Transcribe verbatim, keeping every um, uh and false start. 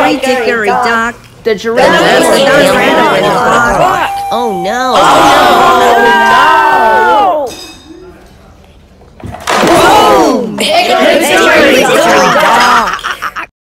Hickory, Dickory, Dock. The giraffe. Mastodon ran away the clock.